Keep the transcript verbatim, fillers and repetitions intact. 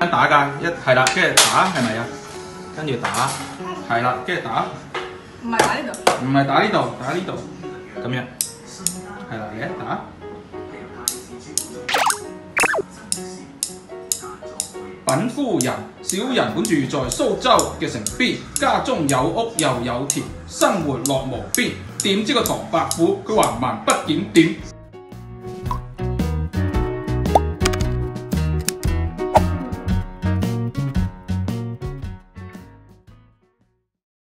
打㗎，一係啦，跟住打係咪啊？跟住打，係啦，跟住打。 唔係打呢度。 唔係打呢度，打呢度，咁樣。係啦，你一打。稟夫人，小人本住在蘇州嘅城邊，家中有屋又有田，生活樂無邊。點知個唐伯虎佢話民不檢點。